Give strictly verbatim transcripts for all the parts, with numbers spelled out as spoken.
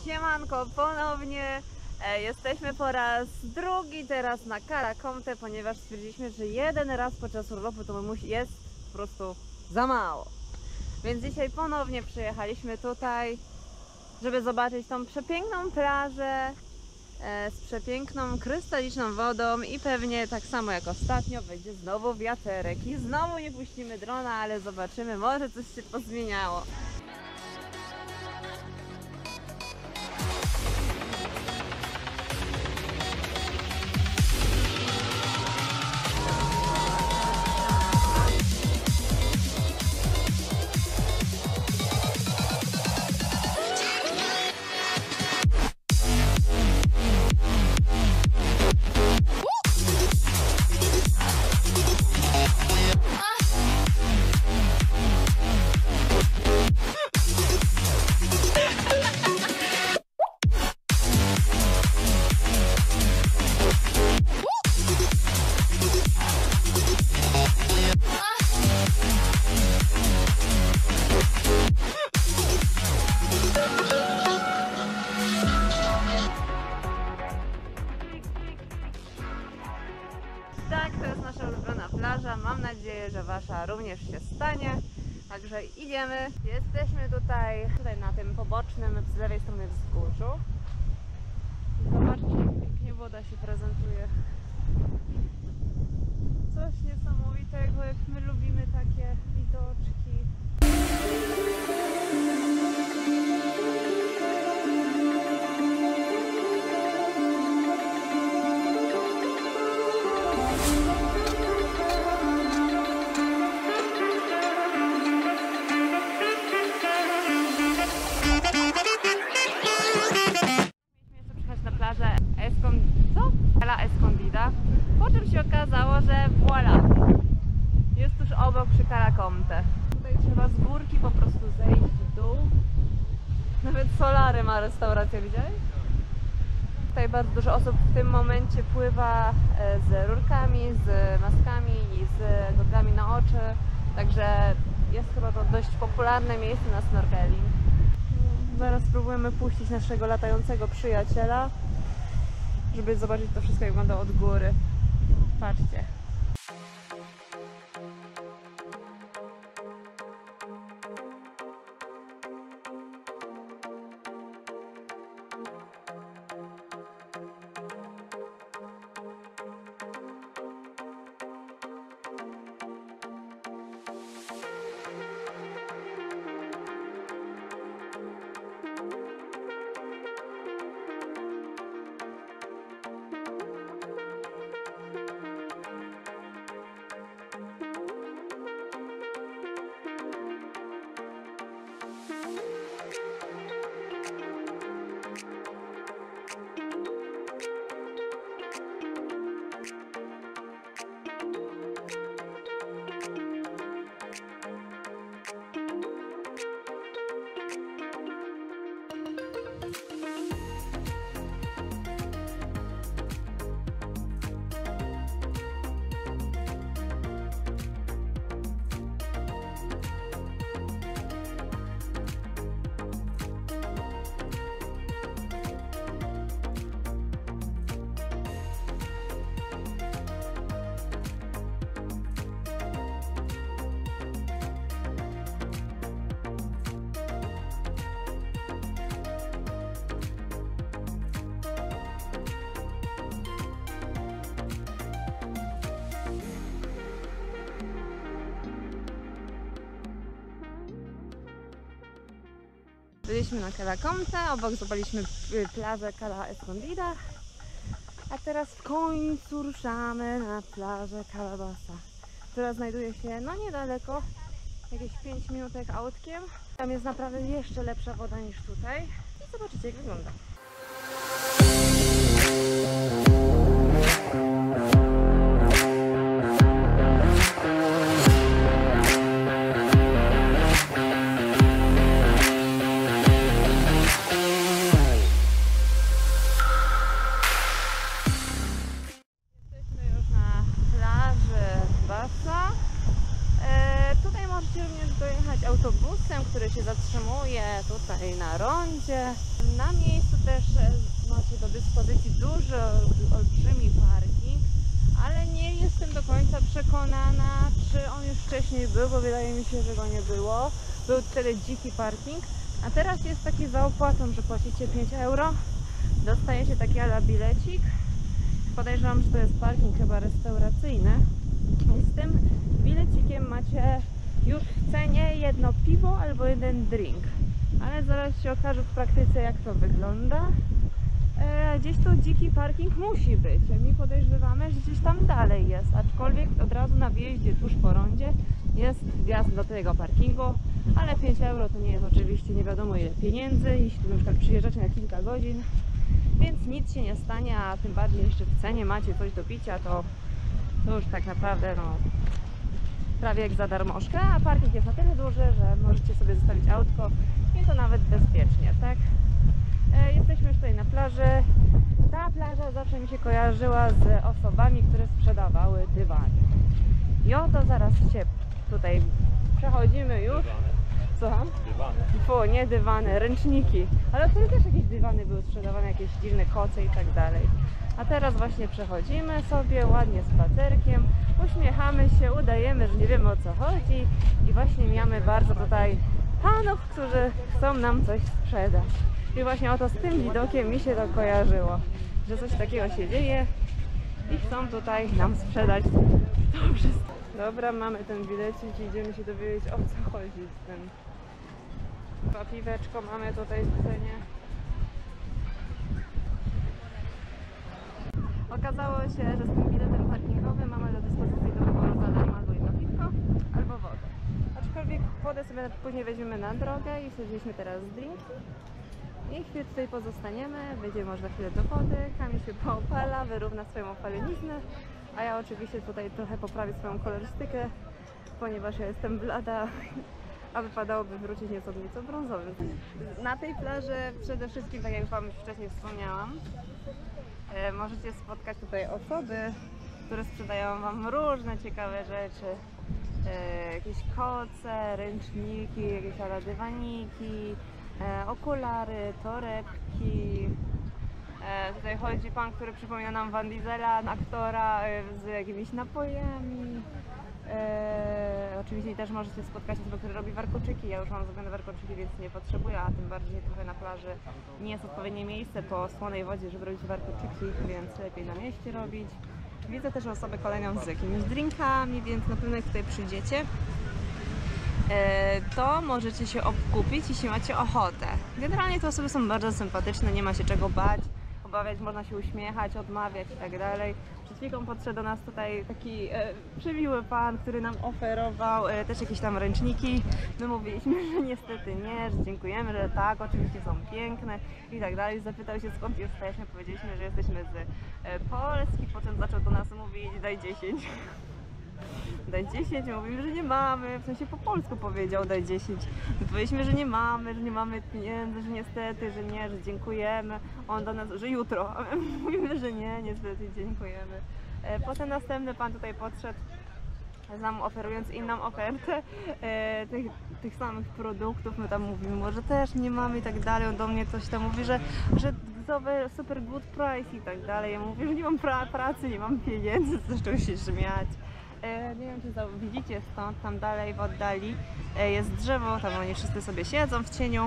Siemanko, ponownie e, jesteśmy po raz drugi teraz na Cala Comte, ponieważ stwierdziliśmy, że jeden raz podczas urlopu to musi, jest po prostu za mało. Więc dzisiaj ponownie przyjechaliśmy tutaj, żeby zobaczyć tą przepiękną plażę e, z przepiękną, krystaliczną wodą i pewnie tak samo jak ostatnio będzie znowu wiaterek i znowu nie puścimy drona, ale zobaczymy, może coś się pozmieniało. Tak, to jest nasza ulubiona plaża. Mam nadzieję, że wasza również się stanie. Także idziemy. Jesteśmy tutaj, tutaj na tym pobocznym, z lewej strony wzgórzu. Zobaczcie, jak pięknie woda się prezentuje. Coś niesamowitego, jak my lubimy takie widoczki. Cala Escondida, po czym się okazało, że voilà, jest tuż obok przy Cala Comte. Tutaj trzeba z górki po prostu zejść w dół. Nawet Solary ma restaurację, widziałeś? Tutaj bardzo dużo osób w tym momencie pływa z rurkami, z maskami i z goglami na oczy. Także jest chyba to dość popularne miejsce na snorkeling. Zaraz spróbujemy puścić naszego latającego przyjaciela, żeby zobaczyć to wszystko, jak wygląda od góry. Patrzcie. Byliśmy na Cala Comte, obok zobaczyliśmy plażę Cala Escondida, a teraz w końcu ruszamy na plażę Calabasa, która znajduje się no niedaleko, jakieś pięć minutek autkiem. Tam jest naprawdę jeszcze lepsza woda niż tutaj i zobaczycie, jak wygląda. autobusem, który się zatrzymuje tutaj na rondzie. Na miejscu też macie do dyspozycji duży, olbrzymi parking, ale nie jestem do końca przekonana, czy on już wcześniej był, bo wydaje mi się, że go nie było. Był wtedy dziki parking, a teraz jest taki za opłatą, że płacicie pięć euro, dostajecie taki ala bilecik. Podejrzewam, że to jest parking chyba restauracyjny. I z tym bilecikiem macie już w cenie jedno piwo albo jeden drink. Ale zaraz się okaże w praktyce, jak to wygląda. E, gdzieś to dziki parking musi być. My podejrzewamy, że gdzieś tam dalej jest. Aczkolwiek od razu na wjeździe tuż po rondzie jest wjazd do tego parkingu. Ale pięć euro to nie jest oczywiście nie wiadomo ile pieniędzy, jeśli na przykład przyjeżdżacie na kilka godzin. Więc nic się nie stanie, a tym bardziej jeszcze w cenie macie coś do picia, to, to już tak naprawdę no, prawie jak za darmożkę, a parking jest na tyle duży, że możecie sobie zostawić autko i to nawet bezpiecznie, tak? E, jesteśmy już tutaj na plaży. Ta plaża zawsze mi się kojarzyła z osobami, które sprzedawały dywany. I oto zaraz się tutaj przechodzimy już. Słucham? Dywany. Fu, nie dywany, ręczniki. Ale wtedy też jakieś dywany były sprzedawane, jakieś dziwne koce i tak dalej. A teraz właśnie przechodzimy sobie ładnie spacerkiem, uśmiechamy się, udajemy, że nie wiemy o co chodzi i właśnie mijamy bardzo tutaj panów, którzy chcą nam coś sprzedać. I właśnie oto z tym widokiem mi się to kojarzyło, że coś takiego się dzieje i chcą tutaj nam sprzedać to wszystko. Dobra, mamy ten bilecik i idziemy się dowiedzieć, o co chodzi z tym. Chyba piweczko mamy tutaj w cenie. Okazało się, że z tym biletem parkingowym mamy do dyspozycji do wyboru za darmo albo jedno piwko, albo wodę. Aczkolwiek wodę sobie później weźmiemy na drogę i wsadziliśmy teraz drinki. I chwilę tutaj pozostaniemy, będzie można chwilę do wody, Kamil się poopala, wyrówna swoją opaleniznę, a ja oczywiście tutaj trochę poprawię swoją kolorystykę, ponieważ ja jestem blada, a wypadałoby wrócić nieco nieco brązowym. Na tej plaży przede wszystkim, tak jak Wam już wcześniej wspomniałam, e, możecie spotkać tutaj osoby, które sprzedają Wam różne ciekawe rzeczy. E, jakieś koce, ręczniki, jakieś ala dywaniki, e, okulary, torebki. E, tutaj chodzi pan, który przypomina nam Van Diesela, aktora e, z jakimiś napojami. E, oczywiście też możecie spotkać osobę, która robi warkoczyki. Ja już mam zrobione warkoczyki, więc nie potrzebuję, a tym bardziej trochę na plaży nie jest odpowiednie miejsce po słonej wodzie, żeby robić warkoczyki, więc lepiej na mieście robić. Widzę też osobę kolejną z jakimiś drinkami, więc na pewno jak tutaj przyjdziecie, e, to możecie się obkupić, jeśli macie ochotę. Generalnie te osoby są bardzo sympatyczne, nie ma się czego bać. Obawiać, można się uśmiechać, odmawiać i tak dalej. Przed chwilą podszedł do nas tutaj taki e, przymiły pan, który nam oferował e, też jakieś tam ręczniki. My mówiliśmy, że niestety nie, że dziękujemy, że tak, oczywiście są piękne i tak dalej. Zapytał się, skąd jesteśmy, powiedzieliśmy, że jesteśmy z e, Polski, potem zaczął do nas mówić, daj dziesięć. Daj dziesięć, mówimy, że nie mamy, w sensie po polsku powiedział daj dziesięć. My powiedzieliśmy, że nie mamy, że nie mamy pieniędzy, że niestety, że nie, że dziękujemy. On do nas, że jutro, a my mówimy, że nie, niestety dziękujemy. Potem następny pan tutaj podszedł z nam oferując inną ofertę e, tych, tych samych produktów. My tam mówimy, że też nie mamy i tak dalej. On do mnie coś tam mówi, że, że super good price i tak dalej. Ja mówię, że nie mam pra pracy, nie mam pieniędzy, zaczął się śmiać. E, nie wiem, czy widzicie stąd, tam dalej w oddali e, jest drzewo, tam oni wszyscy sobie siedzą w cieniu.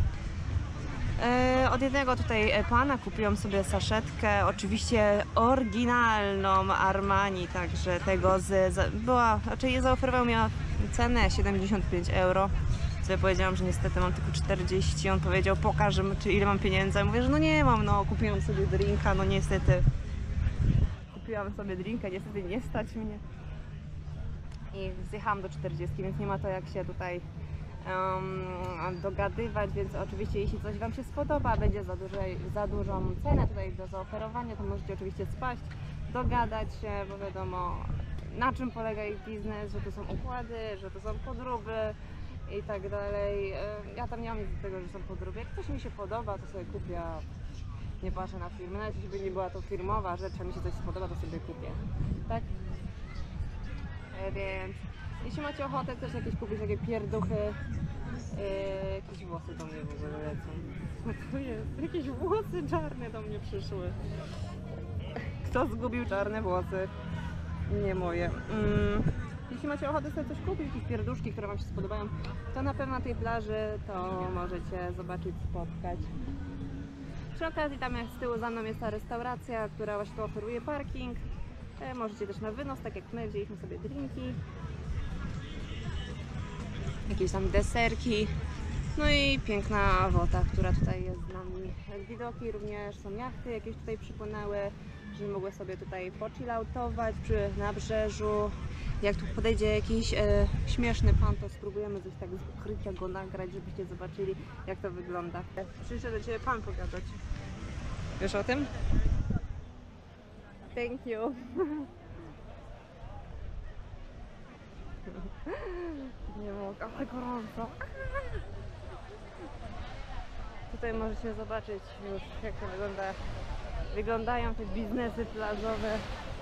E, od jednego tutaj pana kupiłam sobie saszetkę, oczywiście oryginalną Armani, także tego z, z była, znaczy zaoferował mi cenę siedemdziesiąt pięć euro. Sobie powiedziałam, że niestety mam tylko czterdzieści, on powiedział pokaż, czy ile mam pieniędzy, ja mówię, że no nie mam, no kupiłam sobie drinka, no niestety kupiłam sobie drinka, niestety nie stać mnie. I zjechałam do czterdziestki, więc nie ma to jak się tutaj um, dogadywać, więc oczywiście jeśli coś Wam się spodoba, będzie za, duże, za dużą cenę tutaj do zaoferowania, to możecie oczywiście spaść, dogadać się, bo wiadomo na czym polega ich biznes, że to są układy, że to są podróby i tak dalej. Ja tam nie mam nic do tego, że są podróby. Jak coś mi się podoba, to sobie kupię, nie patrzę na firmę, nawet jeśli by nie była to firmowa rzecz, a mi się coś spodoba, to sobie kupię, tak? Więc jeśli macie ochotę też jakieś kupić takie pierduchy, Eee, jakieś włosy do mnie w ogóle lecą. Co to jest? Jakieś włosy czarne do mnie przyszły. Kto zgubił czarne włosy? Nie moje. Mm. Jeśli macie ochotę sobie coś kupić, jakieś pierduszki, które Wam się spodobają, to na pewno na tej plaży to możecie zobaczyć, spotkać. Przy okazji tam jak z tyłu za mną jest ta restauracja, która właśnie tu oferuje parking. E, możecie też na wynos, tak jak my, wzięliśmy sobie drinki. Jakieś tam deserki. No i piękna woda, która tutaj jest z nami. Widoki również, są jachty jakieś tutaj przypłynęły, żeby mogły sobie tutaj pochilloutować przy nabrzeżu. Jak tu podejdzie jakiś e, śmieszny pan, to spróbujemy coś tak z ukrycia go nagrać, żebyście zobaczyli, jak to wygląda. Przyszedł do Ciebie pan pogadać. Wiesz o tym? Thank you. Nie mogę, ale gorąco. Tutaj możecie zobaczyć już, jak to wygląda, wyglądają te biznesy plażowe.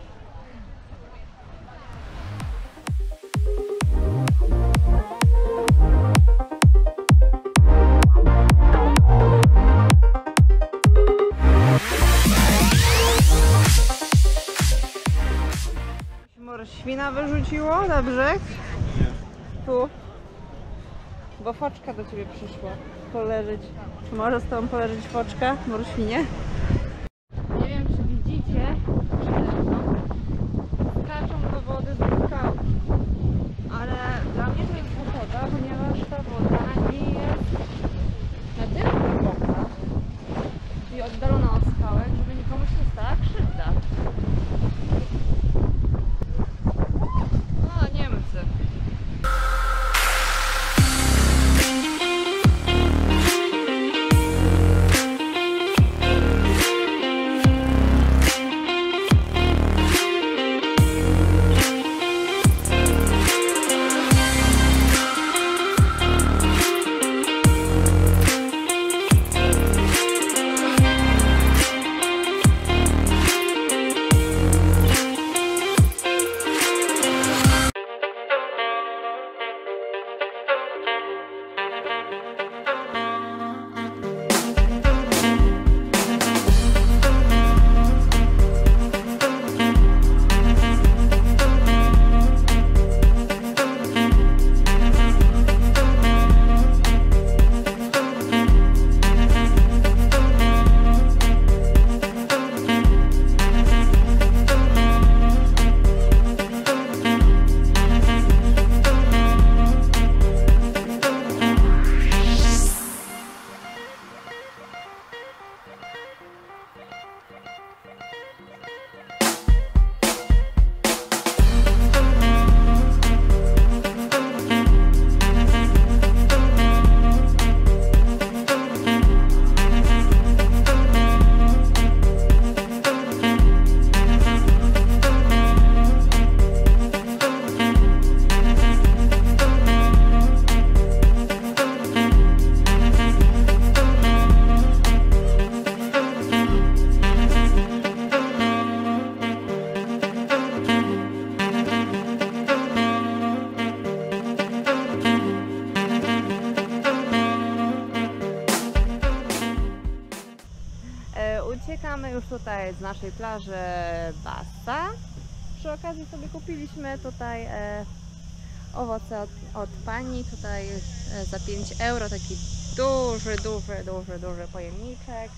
Może świna wyrzuciło na brzeg? Nie. Tu. Bo foczka do Ciebie przyszła poleżeć. Czy może z Tobą poleżeć foczka? Może świnie? Nie wiem, czy widzicie, przede mną skaczą do wody ze skał. Ale dla mnie to jest wygoda, ponieważ ta woda nie jest na tyle głęboka i oddalona od skałek, żeby nikomu się stała krzywda. O, Niemcy. Uciekamy już tutaj z naszej plaży Bassa. Przy okazji sobie kupiliśmy tutaj e, owoce od, od pani, tutaj e, za pięć euro, taki duży, duży, duży, duży pojemniczek.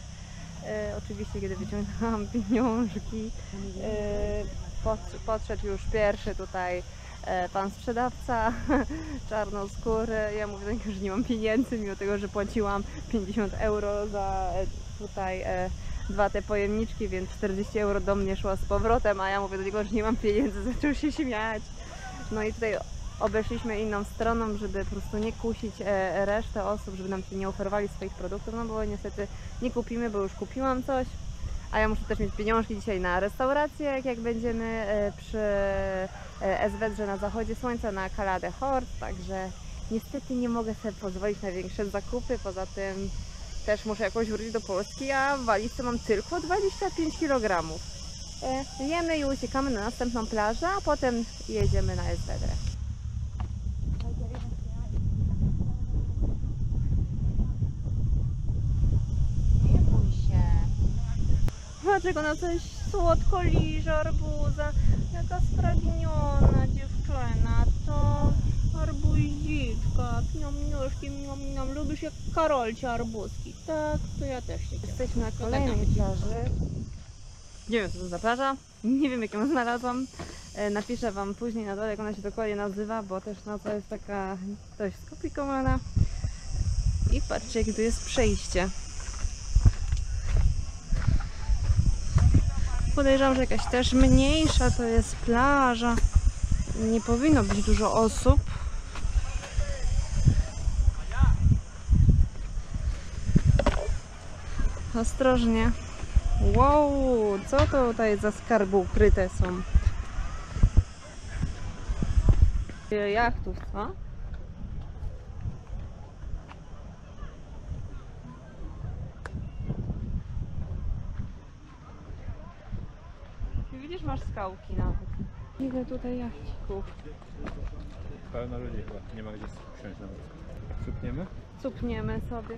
E, oczywiście kiedy wyciągnęłam pieniążki, e, pod, podszedł już pierwszy tutaj e, pan sprzedawca, czarnoskóry. Ja mówię do niego, że nie mam pieniędzy, mimo tego, że płaciłam pięćdziesiąt euro za e, tutaj e, dwa te pojemniczki, więc czterdzieści euro do mnie szło z powrotem, a ja mówię do niego, że nie mam pieniędzy, zaczął się śmiać. No i tutaj obeszliśmy inną stroną, żeby po prostu nie kusić e, resztę osób, żeby nam nie oferowali swoich produktów, no bo niestety nie kupimy, bo już kupiłam coś, a ja muszę też mieć pieniążki dzisiaj na restaurację, jak, jak będziemy e, przy e, Esvedrze na zachodzie słońca, na Cala de Hort, także niestety nie mogę sobie pozwolić na większe zakupy, poza tym też muszę jakoś wrócić do Polski, a w walizce mam tylko dwadzieścia pięć kilogramów. E, jemy i uciekamy na następną plażę, a potem jedziemy na Esvedrę. Patrz, jak ona coś słodko liże arbuza. Jaka spragniona dziewczyna. To arbuziczka. Miam, miuszki, miam, miam. Lubisz jak Karolcie arbuzki. Tak, to ja też się. Jesteśmy na kolejnej plaży. Nie wiem, co to za plaża. Nie wiem, jak ją znalazłam. Napiszę wam później na dole, jak ona się dokładnie nazywa, bo też nazwa jest taka dość skomplikowana. I patrzcie, jakie tu jest przejście. Podejrzewam, że jakaś też mniejsza to jest plaża. Nie powinno być dużo osób. Ostrożnie. Wow, co to tutaj za skarby ukryte są? Wiele jachtów, co? Widzisz, masz skałki nawet. Ile tutaj jachcików? Pełno ludzi chyba, nie ma gdzie wsiąść nawet. Cupniemy? Cupniemy sobie.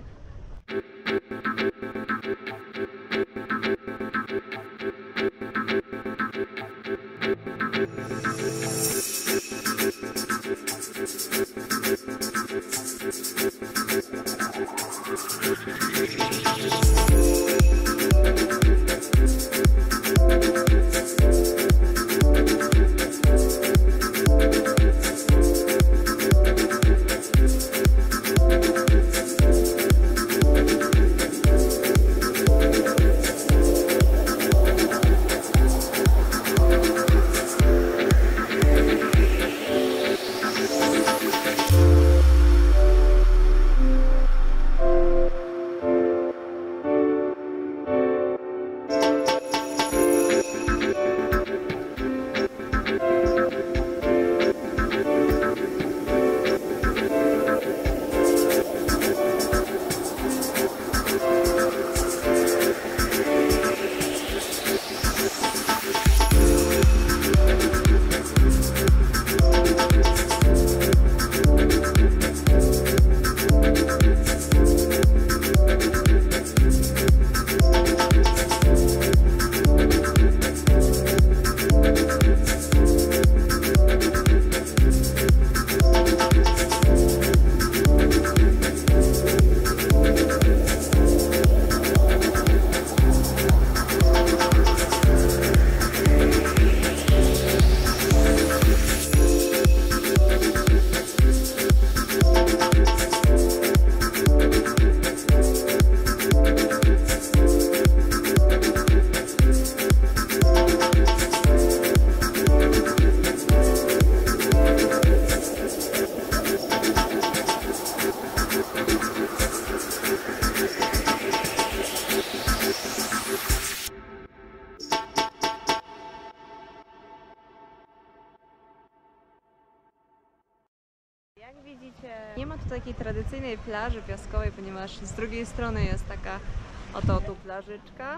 Jak widzicie, nie ma tu takiej tradycyjnej plaży piaskowej, ponieważ z drugiej strony jest taka oto tu plażyczka,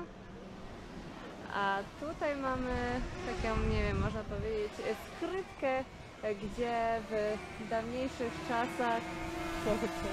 a tutaj mamy taką, nie wiem, można powiedzieć, skrytkę, gdzie w dawniejszych czasach... Co to?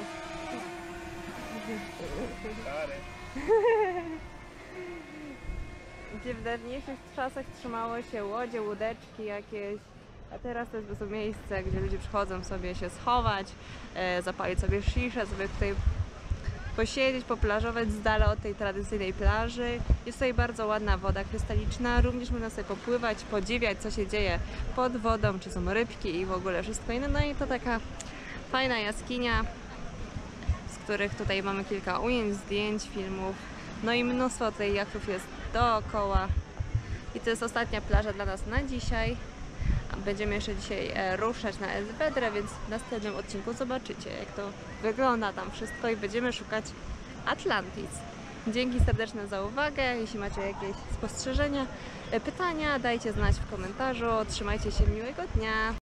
Gdzie w dawniejszych czasach trzymało się łodzie, łódeczki jakieś. A teraz to jest po prostu miejsce, gdzie ludzie przychodzą sobie się schować, e, zapalić sobie sziszę, sobie tutaj posiedzieć, poplażować z dala od tej tradycyjnej plaży. Jest tutaj bardzo ładna woda krystaliczna, również można sobie popływać, podziwiać, co się dzieje pod wodą, czy są rybki i w ogóle wszystko inne. No i to taka fajna jaskinia, z których tutaj mamy kilka ujęć, zdjęć, filmów. No i mnóstwo tutaj jachtów jest dookoła. I to jest ostatnia plaża dla nas na dzisiaj. Będziemy jeszcze dzisiaj ruszać na Esvedrę, więc w następnym odcinku zobaczycie, jak to wygląda tam wszystko i będziemy szukać Atlantis. Dzięki serdeczne za uwagę. Jeśli macie jakieś spostrzeżenia, pytania, dajcie znać w komentarzu. Trzymajcie się, miłego dnia.